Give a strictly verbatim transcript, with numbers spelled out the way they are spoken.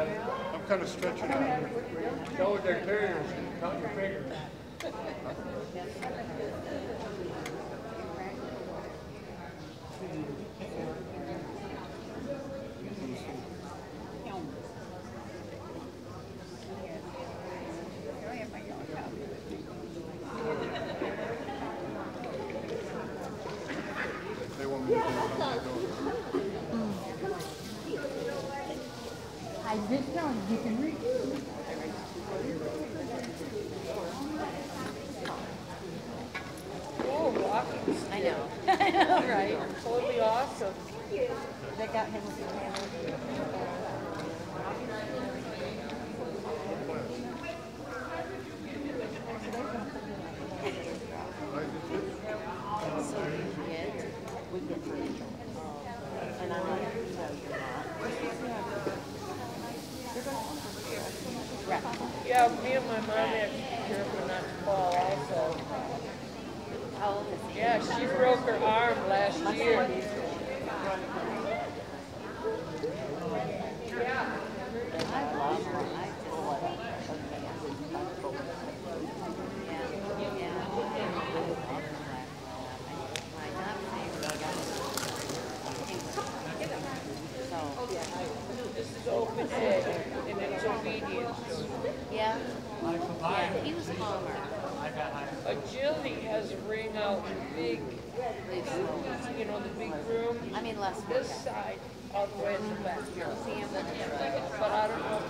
I'm kind of stretching out. Go with their carriers, count your fingers. They want me to do I just know you can read. Oh, Rockies. I know. I know, right? Totally awesome. They got him with the hammer. So we get, we get Rachel. And I'm like, no, you're not. Right. Yeah, me and my mom had to be careful not to fall also. How old is he? Yeah, she broke her arm last year. I love her. I just love her. Yeah, yeah. My top favorite. So, This is open egg, and it's obedience. yeah. Yeah, he was calmer. Agility has a ring out in big, you know, the big room. I mean, less. This side, all the way in the back. See him? But I don't know